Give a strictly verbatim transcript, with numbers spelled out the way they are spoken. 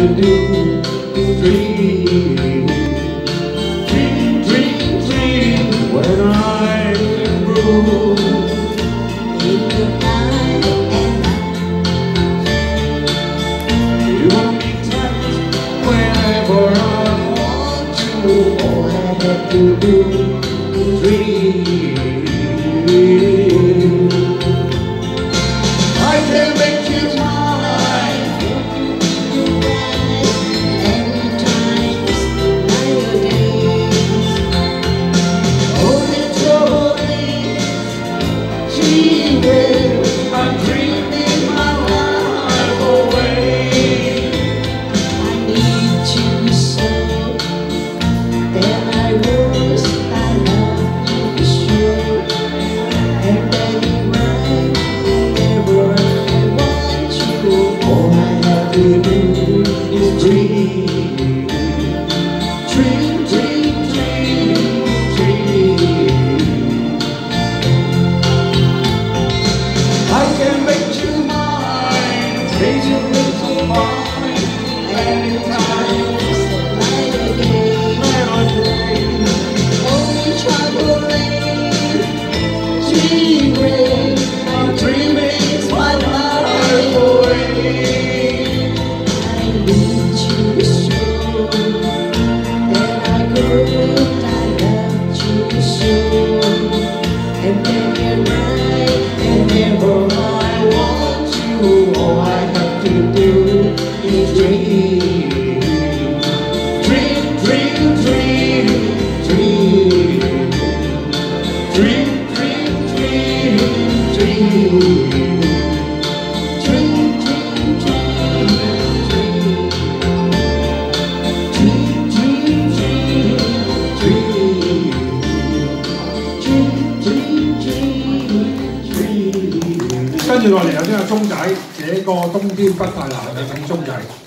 to do is dream, dream, dream, dream. When I'm in room, in the night and you won't be touched whenever I want to. All I have to do is dream. I can make you mine. anytime, night or day. Only trouble is, dreaming. I'm dreaming my life away. I need you so that I was, I love you sure. And then you run, whenever I want you. All I have to do is dream, dream, dream, dream, dream. I can make you mine, taste your lips so fine. Anytime, Night or day, night or day. only trouble is dreaming. I'm dreaming my life away. I need you so that I could, I loved you so. And then you're right, and Whenever I want you, all I have to do is dream, dream, dream, dream, dream, dream, dream, dream, dream, dream, dream, dream, dream. 跟住落嚟有啲阿鐘仔，這個冬天不太冷嘅，請鐘仔。